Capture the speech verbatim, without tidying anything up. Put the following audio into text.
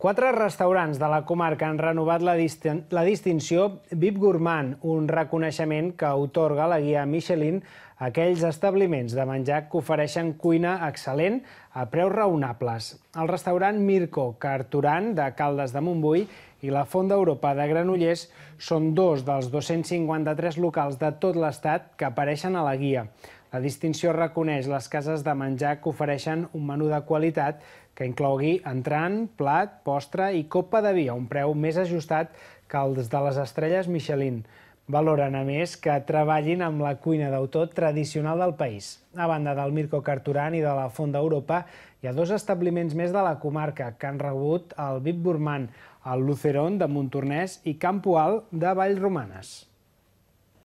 Quatre restaurants de la comarca han renovat la, distin la distinció V I P Gourmand, un reconeixement que atorga la guia Michelin a aquells establiments de menjar que ofereixen cuina excel·lent a preus raonables. El restaurant Mirko Carturan de Caldes de Montbui i la Font d'Europa de Granollers són dos dels dos-cents cinquanta-tres locals de tot l'Estat que apareixen a la guia. La distinció reconeix les cases de menjar que ofereixen un menú de qualitat que inclogui entrant, plat, postre i copa de vi a un preu més ajustat que els de les estrelles Michelin. Valoren, a més, que treballin amb la cuina d'autor tradicional del país. A banda del Mirko Carturan i de la Font d'Europa, hi ha dos establiments més de la comarca que han rebut el V I P Gourmand, el Lucerón de Montornès i Campo Alt de Vallromanes.